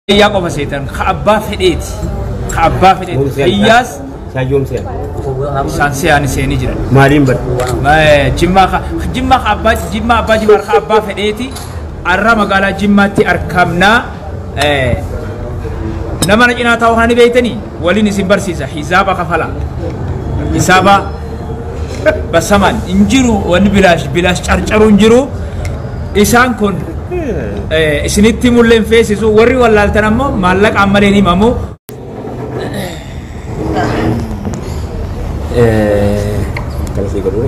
يا قوم سيدنا خابا فديت خابا فديت إياس ساجوم سيان سانسيان سيني جرا مالين بد ما جمّا خابا جمّا خابا فديتي الرا مقالة جمّاتي أركمنا نما نجينا تاوهاني بيتني ولي نسيم برسيسا حسابا خفلا حسابا بسمان انجرو وان بلاش چارچارو انجرو إسان كون إسنيتي مولين فيسيسو ورّي والله التنمو مالك عماليني مامو kalau sih dulu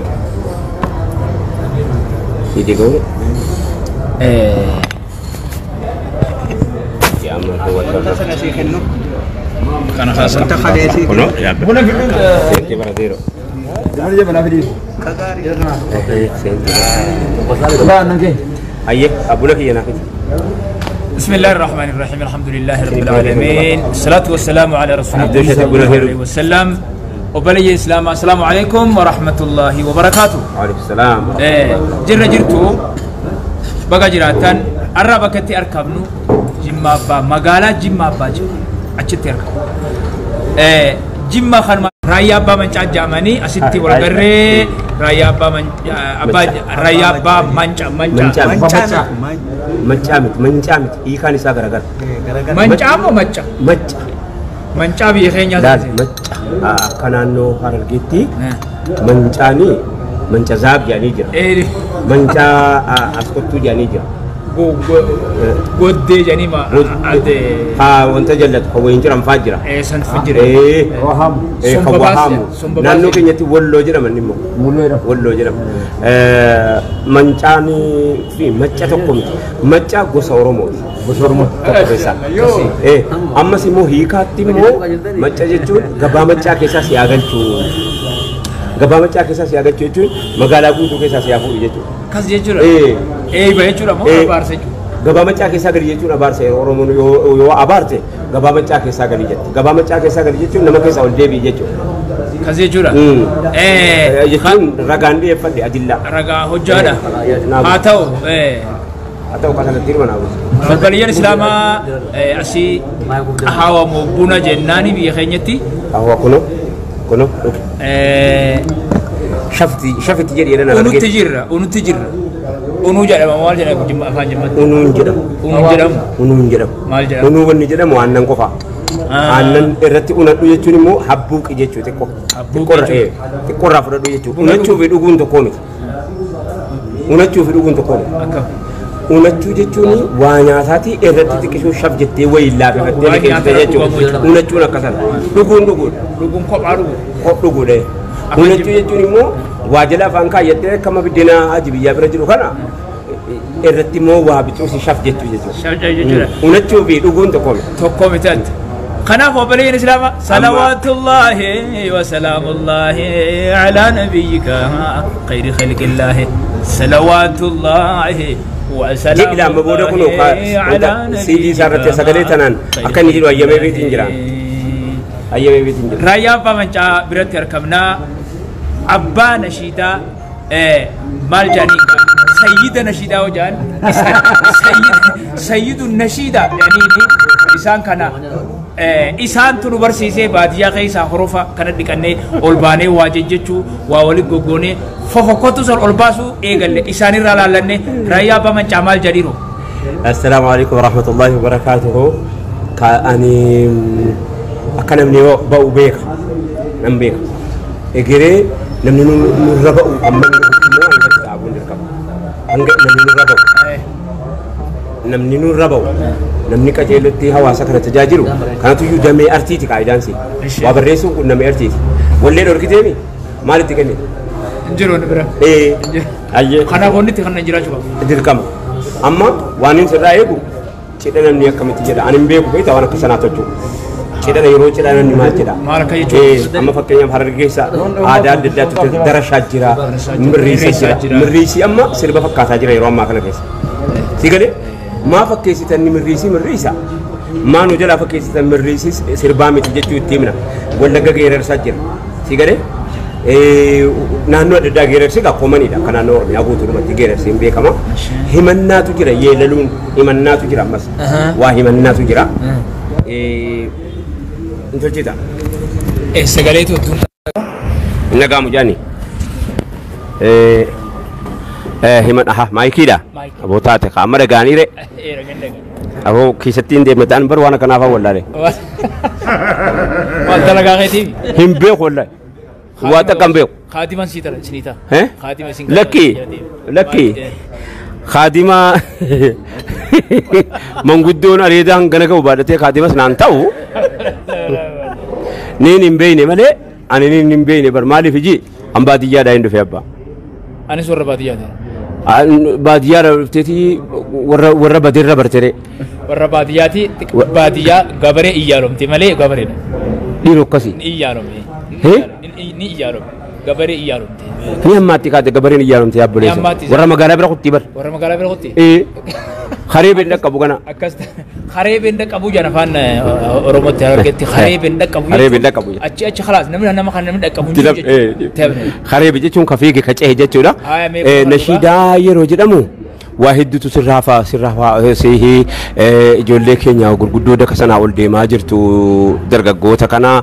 sih dulu ya aman buat karena khas kita kade sih kono ya bukan video ke baradero jangan dia mana video kagari oke senti ba nanti aye abula ki yana بسم الله الرحمن الرحيم الحمد لله رب العالمين الصلاة والسلام على رسول الله صلى الله عليه وسلم وبلي الإسلام السلام عليكم ورحمة الله وبركاته وعليكم السلام جرى جرتو بقى جراتان الرابكتي أركبنو جمّا با مقالة جمّا با أجت أركب جمّا خرم رايا با من جاماني أسيتي والغرّي رايا با من رايا با mencamit ikan isa gara-gara mencam mencam biasanya kanano haral giti mencani mencazab jadi je menca askotu jadi je gode jadi ma ade wanta jallat ko winjiram fajira san fajira waham kawaham nanu kenyati wollo jira manimo wollo jira mancani fi macca tokkum macca gosa oromo tokkesa amma simo hikatti mo macca jechuun gaba macca keessa si agalchu gaba macca keessa si agalchu jechuun magaalaa guutuu keessa si afu jechuun kas jechuudha ba jechuudha moo abaarsa jechuudha gaba macca keessa gali jechuun abaarsa oromoon yoo abaarte gaba macca keessa gali jechuudha gaba macca keessa gali jechuun nama keessa ol deebi jechuudha kas jechuudha jechuun ragaan dhiyeeffadhe adilla ragaa hojjaadha haa ta'u kana dirmana balbaliyyan islaamaa asii hawamu buna jennaani biyya keenyatti hawa kuno shafti jedhi jedhana unutti jirra unuu jedhama maal jedhama afaan jimmatti unuun jedhamu maal jedhama unuu wanni jedhamu aannan qofa aannan irratti unadhu jechuun immoo habbuuqi jechuu xiqqoorraa fudhadhu jechuudha unachuu fi dhuguun tokkoo miti unachuu jechuun waa nyaataati irratti xiqqishuu shaf jettee wayii laafifattee keessa jechuudha unachuun akkasana dhuguun kophaa dhuguudha unachuu jechuun immoo waa jala afaan kaayyattee kama biddina ajibiyyaa bira jiru kana irratti immoo waa bicuusi shaf jechuu jechuudha unachuu fi dhuguun tokkoo miti خناف وبلي الإسلام صلوات الله وسلام الله على نبيك خير خلق الله صلوات الله وسلام الله على سيدي سارت سجلتنا أكن يجوا أيام بيتين جرا رايا بمنجا برت يركبنا أبا نشيدا مال جانيكا سيد نشيدا وجان سيد النشيدا يعني إنسان كنا إسان تلو برسيسه باديا كيسا خروفا كنا دكانة أولبانة واججتشو وأولي غوغونة ففكوتو سر أولباسو إيجال إساني رالالنة رايا بمن جمال جديرو. السلام عليكم ورحمة الله وبركاته. كأني أكنا مني باوبيك نمبيك. إجري نمني نربا أمم نربا أبون نركب. أنجا نمني نربا namni qajeelatti hawaasa kana tajaajilu kanatu iyyuu damee artiiti kaayidaansi waa barreessuun kun damee artiiti wallee dhorkiteemi maalitti kenne injiroon bira ayyee kanaaf wanni itti kan jiraachuu qaba dirqama amma waan inni sirraa eegu cidha namni akkamitti jedha ani hin beeku beekta waan akka sanaa tolchuu cidha yeroo cidha namni maal jedha maal akka jechuudha amma fakkeenyaaf Harargee keessa aadaa adda addaatu darashaa jira mirriisi amma sirba fakkaataa jira yeroo ammaa kana keessa si galee ما فكيسيت أني مريسا ما نجلا فكيسيت مريسي سربامي تجتو التيمنا ولا غير سجل سيجري naannoo adda addaa geerarsi gaa koomanidha kan naannoo Oromiyaa guutuudhumatti geerarsi hin beekama. Himannaatu jira yeelaluun himannaatu jira ammas waa himannaatu jira. Intolchita. Sagalee tuutuun. Nagaamu jaani. Himan aha maayikiidha. Aboo taate qaamara gaaniire. Aboo keessattiin deemataan bar waan kanaaf wallaale. Waan dalagaa keetiif. Hin beeku wallaale. Waa takkan beeku. Kaadiman siitara sinita. Kaadima sin. Lakki. Kaadima manguddoon areedaan gana ga'u baadhatee kaadimas naan ta'u. Niin hin beeyne malee ani niin hin beeyne bar maaliif iji an baadiyyaadhaa hin dhufe abbaa. Anis warra baadiyyaati. Baadiyyaa dhufteetii warra badirra bartere. Warra baadiyyaati baadiyyaa gabaree iyyaalomti malee gabareedha. Dhiiroo akkasii. Ni iyyaalomte. Ni iyyaalomte. Gabaree iyyaalomte. Ni hammaatti kaate gabareen iyyaalomte yaabboleessa. Warra magaalaa bira kutti bar. Warra magaalaa bira kutti. Haree benda qabu kana. Akkas haree benda qabu jana afaan Oromootti argetti haree benda qabu. Haree benda qabu. Achi khalaas nama kan namni dhaqqabu. Haree jechuun kafee kacee jechuudha. Nashiidaa yeroo jedhamu waa hedduutu sirraafaa seehii ijoollee keenya gurguddoo daka sanaa ol deemaa jirtu dargaggoota kana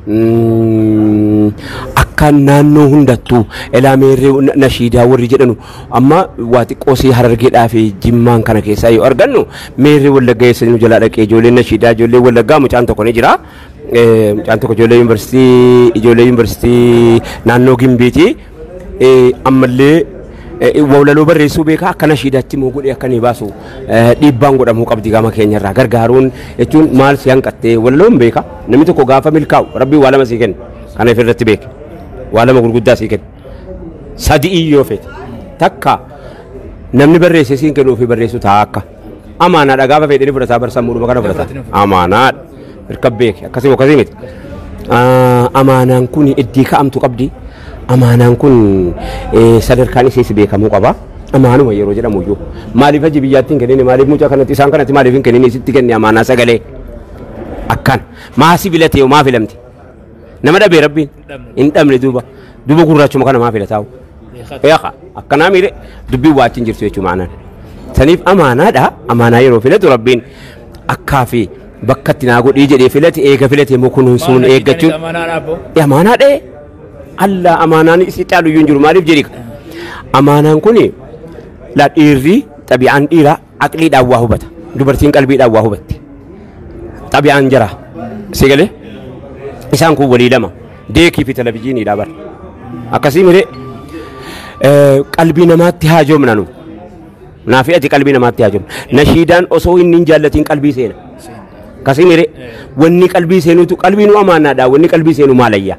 akka naannoo hundattuu elaameerree nashiidaa warri jedhanu amma waa xiqqoo si Harargeedhaa fi Jimmaan kana keessaa yoo argannu meerree Wallaggaa eessanii jalaa dhaqee ijoolleen nashiidaa ijoollee Wallaggaa mucaan tokko ni jira. Mucaan tokko ijoollee yuunivarsiitii naannoo Gimbiiti ammallee walaloo barreessuu beekaa akka nashiidaatti moo godhee akka ni baasu dhiibbaan godhamuu qabdi gama keenyarraa gargaaruun jechuun maal si hanqattee walaloon beeka namni tokko gaafa milkaa'u rabbii waa lama sii kenna kana ifirratti beeka waa lama gurguddaa sii kenna sadii yoo fete takka namni barreessee siin kennuu fi barreessu taa akka amaanaadha gaafa fedhanii fudhataa barsammuudhuma kana fudhata amaanaadha hirka beeke akkasii miti amaanaan kun iddii ka'amtu qabdi. Amaanaan kun sadarkaan ishees beekamuu qaba. Amaanuma yeroo jedhamu iyyuu maaliif aji biyyaattiin kennini maaliif mucaa kanatti isaan kanatti maaliif hin kennini isitti kenni amaanaa sagalee akkan maasii filatee yoo maa filamti nama dhabee rabbiin hin dhabne duuba gurraachuma kana maa filataa'u eeqa akkanaa miire dubbiin waa achiin jirtu jechuu maanaan saniif amaanaadha amaanaa yeroo filatu rabbiin akkaa fi bakka itti naa godhii jedhee filate eega filate moo kunuunsuun eeggachuun amaanaadhee. Allah amanaan isi caalu iyyuu jiru maaliif jedhika amanaan kun la dhiirri xabi'aan dhiira aqliidhaan waa hubata dubartiin qalbiidhaan waa hubatti xabi'aan jira si galee isaan kun walii lama deekii fi televizyiiniidhaa bara akkasii mire qalbii namaatti haajoomna nu naafi ati qalbii namaatti haajoomna nashiidaan osoo inni hin jaallatiin qalbii seena akkasii mire wanni qalbii seenutu qalbii nu amaanaadha wanni qalbii seenu maalayyaa.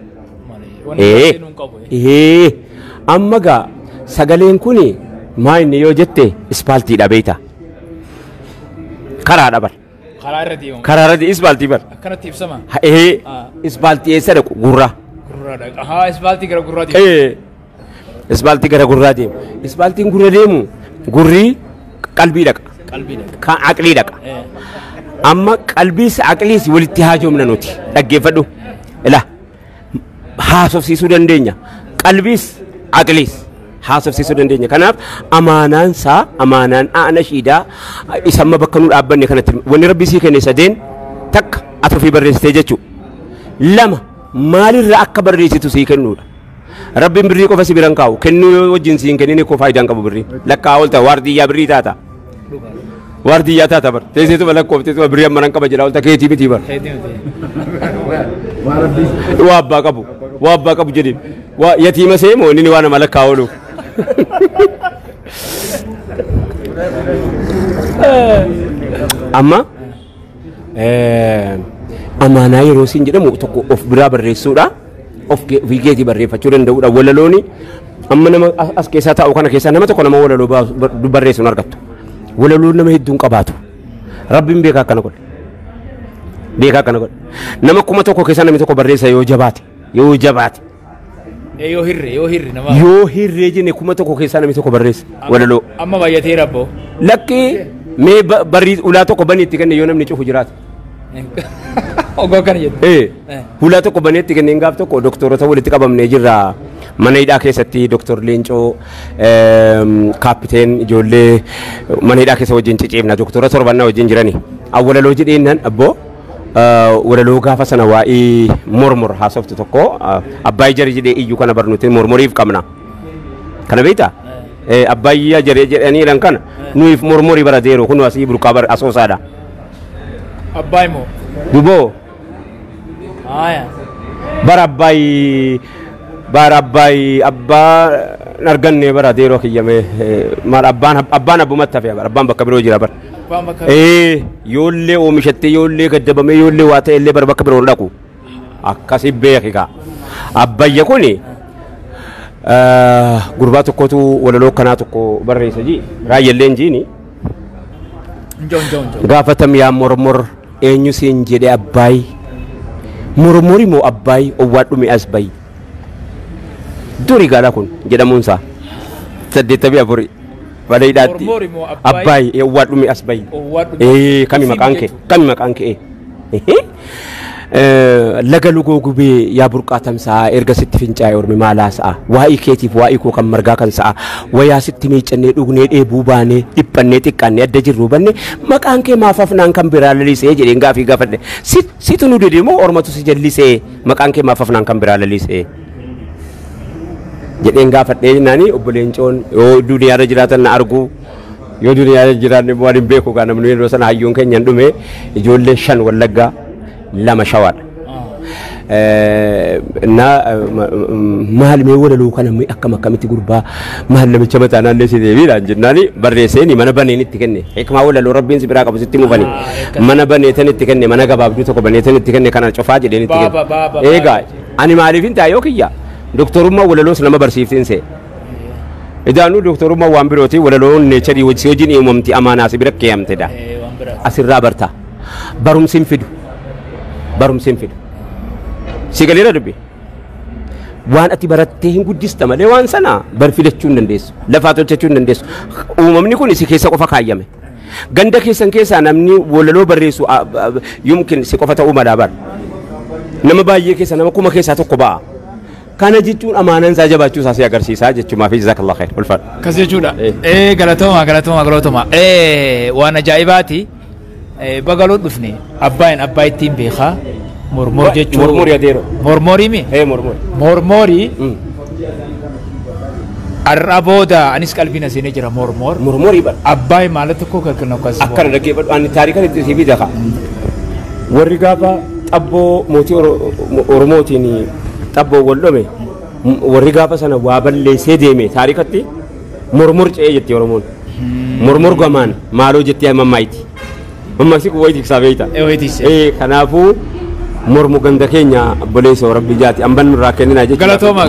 Amma gaa sagaleen kun maa inni yoo jette ispaaltiidha beeyta karaadha bar karaa irratti ispaaltii bar akkanatti ibsama ispaaltii eessa dhaqu gurraa ispaaltii gara gurraa deemu ispaaltii gara gurraa deemu ispaaltiin gurra deemu gurrii qalbii dhaqa kan aqlii dhaqa amma qalbiis aqliis walitti haajoomna nuti dhaggeeffadhu ilaa haasofsiisuu dandeenya qalbiis aqliis haasofsiisuu dandeenya kanaaf amaanaan nashiidaa isa amma bakka nu dhaabbanne kanatti wanni rabbi sii kenne sadeen takka ati ofii barreessitee jechuu lama maalirraa akka barreessitu sii kennuudha rabbiin birrii qofa si biran kaa'u kennuu yoo wajjin siin kennine koo faayidaan qabu birrii lakkaa oolta waardiyyaa birrii taata waardiyyaa taata bar teesseetuma lakkoofteetuma birrii amma nan qaba jedha oolta keetii miti bar waa abbaa qabu jedhin yatiima see moo inni waa nama lakkaa oolu amma amaanaa yeroo siin jedhamu tokko of biraa barreessuudha of keetii barreeffachuu danda'uudha walalooni amma nama as keessaa taa'u kana keessaa nama tokko nama walaloo barreessuun argattu walaloo nama hedduun qabaatu rabbiin beekaa akkana godhe nama kuma tokko keessaa namni tokko barreessa yoo jabaate yoo hirre nama yoo hirree jenne kuma tokko keessaa namni tokko barreessa walaloo amma baay'atee rabbo lakki mee barrii ulaa tokko banii itti kenne yoo namni cufu jiraate ogoo kana jedhu ulaa tokko banii itti kenne gaaf tokko doktorota walitti qabamnee jirra mana hidhaa keessatti Dr. Leencoo kaapiteen ijoollee mana hidhaa keessa wajjin ciciifna doktora torbannaa wajjin jirani awwalaloo jedheennan abboo walaloo gaafa sana waa'ee mormor haasoftu tokko abbaay jari jedhee iyyuu kana barnuutiin mormoriif qabna kana beektaa abbaayyaa jaree jedhanii lan kana nuuf mormorii bara deeroo kun asii burqaa bar asoosaadha abbaay moo duboo aya bara abbaay abbaa narganne bara deeroo kiyyame maal abbaan abbumatti hafe abbaan bakka biroo jira bar yoollee oomishattee yoollee gaddabame yoollee waa ta'ellee bara bakka biroo dhaqu akkasi beekika abbayya kuni gurbaa tokkotu walaloo kanaa tokko barreessa ji raayyalleen jiini gaafatam yaa mormor eenyu siin jedhe abbaay mormori moo abbaay owwaadhume as bayi duri gaadha kun jedhamuunsaa 84 Pada idati abbai owwaadhume as bayi kami maqaan kee laga lugoo gubee yaa burqaatam sa'a erga sitti fincaa'e ormi maalaa sa'a waa'ii keetiif waa'ii koo kan margaa kan sa'a wayaa sitti miicannee dhugnee dheebuu baanee dhiphannee xiqqaannee adda jirru banne maqaan kee maaf afnaan kan biraa lalisee jedheen gaafii gaafadhe situ nu didimoo ormatu si jallisee maqaan kee maaf afnaan kan biraa lalisee jedheen gaafadhe naani obbo Leencoon yoo duniyaarra jiraatan na argu yoo duniyaarra jiraanne waan hin beeku gaa namni yeroo sana hayyuun keenya hin dhume ijoollee 5 Wallaggaa lama shawad na mahal me wala lo kana mai akka makamiti gurba mahal la bicha mata nan lesi debi dan jinnani barrese ni mana bane ni tikenne hikma wala lo rabbin sibira ka basitti mu bani mana bane tan tikenne mana ga babdu to ko bane tan tikenne kana cofaje de ni tikenne ega ani malifin ta yokiya doktorumma wala lo sama barsiftin se idanu doktorumma wambiroti wala lo ne chadi wajsi wajini mumti amana sibira kiyamte da asirra barta barum simfidu barum simfidu sigalera dubbi waan ati barattee hin guddista malee waan sana barfilachuu hin dandeessu lafaatochachuu hin dandeessu uumamni kun si keessa qofa kaayyame ganda keessan keessa namni walaloo barreessu yumkin si qofa ta'uu mala bar nama baay'ee keessa nama kuma keessa tokko ba'a kana jechuun amaanan isaa jabaachuu isaa si agarsiisa jechuudha fi jazakallahu khair ulfa kas jechuudha galatoma waan ajaa'ibaati bagaloo dhufne abbaa ittiin beekaa mormor jechuun mormor ya dero mormori mi mormori arraboda anis qalbina sene jira mormori bar abbay malat ko kalkana ko akkana dage bad an tarika ni tibi daka warri gafa tabbo moti oromoti ni tabbo wollome warri gafa sana wa balle sedeme tarikatti mormor ce jetti oromon mormor gaman malo jetti ay mamaiti mamasi ko wayti sabeita kanafu mormu ganda kenya boleso rabbi jati amban rakenina je galatoma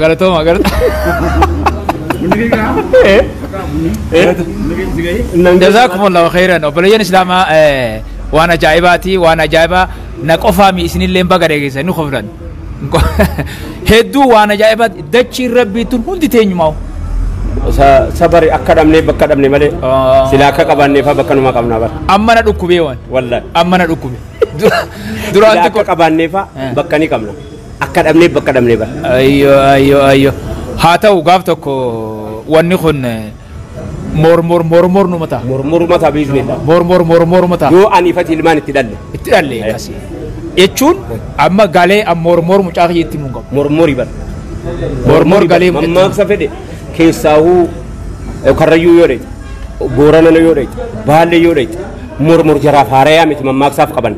jazakumullahu khairan obalayan islama wana jaibati wana jaiba naqofa mi isnillee bagare geesa nu khofran heddu wana jaibat dachi rabbi tun hundi teenyumaw sabari akadamne bakadamne male sila ka qabanne fa bakanuma qabna bar amana dukube wan wallahi amana dukube durante ko qabanne fa bakani qabna akadamne bakadamne bar ayyo hata ugaf tokko wanni khon mormor numata bismillah mormor mata yo ani fatil man ittidalle kasi echun amma gale am mormor mucaq yetti mungam mormori bar mormor gale mamma safede keessahu karrayu yore gorana no yore baale yore mormor jara faraya mit mamma saf qaban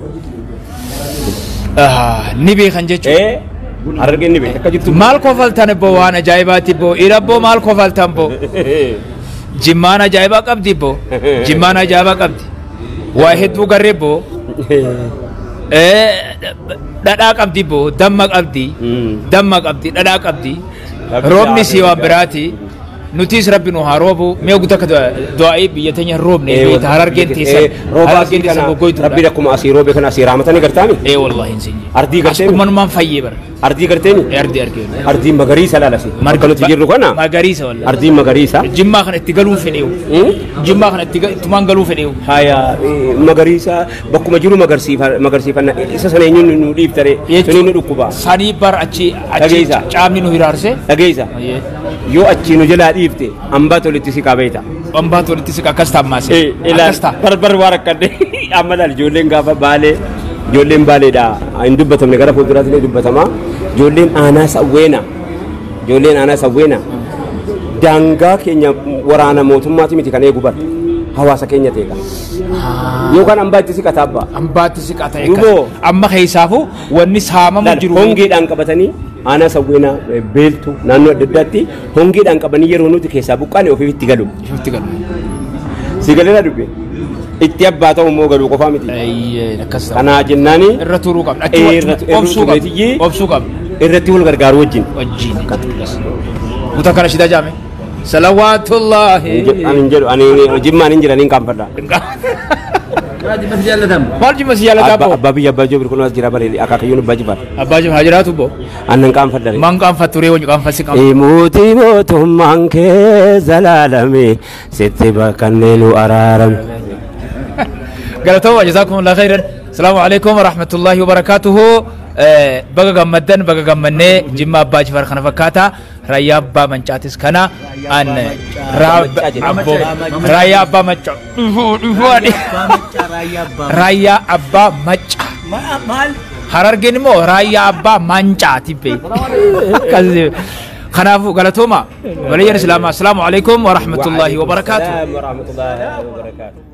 nibi khanjechu arge nibi takajtu mal ko faltane bo wana jaibati bo irabbo mal ko faltan bo jimana jaiba qabdi bo jimana jaiba qabdi wahid bu garre bo dada qabdi bo damma qabdi dada qabdi robni siwa birati نوتيس ربي نو هاروبو ميو قتك دعائي بيتني روب ني بيت هرارجين تيسن هرارجين تيسن بقول ربي لكم أسير روبي كنا أسير رامتني قرتاني إيه والله إنسيني أردي قرتني من ما فيبر أردي قرتني أردي أردي مغريسة لا لسي مركلو تجيرو كنا مغريسة والله أردي مغريسة جمّا خن اتقالوا في نيو جمّا خن تمان قالوا في نيو هايا مغريسة بكو مجرو مغرسيفة إسا سنين نوديف تري سنين نركوبا ساني بار أشي عاملين هيرارسه أجيزا يو أشي نجلا ديفته أمباتو لتسي كابيتا أمباتو لتسي كاكستا ماسي كاكستا بر وارك كده أملا الجولين غافا بالي جولين بالي دا إندوبتهم نكرا فودراتي ندوبتما جولين أنا سوينا دانغا كينيا ورانا موتوماتي متي كان يغبر hawaasa keenya teeka yookaan ambaatti si kataabba ambaatti si kataabba amma keessaafu wanni saamamu jiru hongeedhaan qabatanii aanaa sawweena beeltu naannoo adda addaatti hongeedhaan qabanii yeroo nuti keessaa buqqaane ofiitti galu si galeera dubbe itti abbaa ta'u immoo galuu qofaa miti kanaa jennaani irra turuu qabna obsuu qabna irratti wal gargaaru wajjin muta kana shida jaame salawatullah ani jimmaan hin jiraniin kaanfadha maal jimma si jaalatam abbaa biyya abbaa joobir kun as jira bare akaakayyuun abbaa jibbar abbaa jibbar hajiraatu bo annan kaanfadha man kaanfattu ree wonyu kaanfasi mootii mootummaan kee zalaalame sitti bakkanneenu araarame galatoomaa jazaakumullahu khairan السلام عليكم ورحمة الله وبركاته بقى جمدن بقى جمنة جمع باج فرخنا فكاتا رايا با منشاتس كنا أن رايا با منش رايا أبا منش هرر جنمو رايا أبا منشاتي بي خنافو غلطوما ولي السلام عليكم ورحمة الله وبركاته